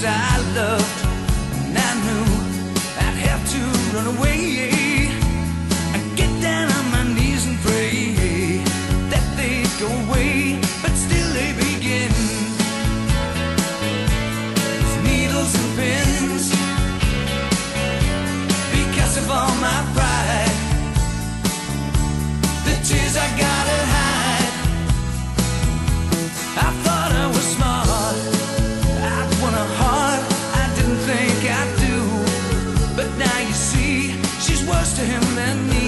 face I loved, and I knew I'd have to run away. I'd get down on my knees and pray that they'd go away, but still they begin with needles and pins. Because of all my pride, the tears I gotta hide. I thought I was smart, I'd won a heart I didn't think I'd do. But now you see, she's worse to him than me.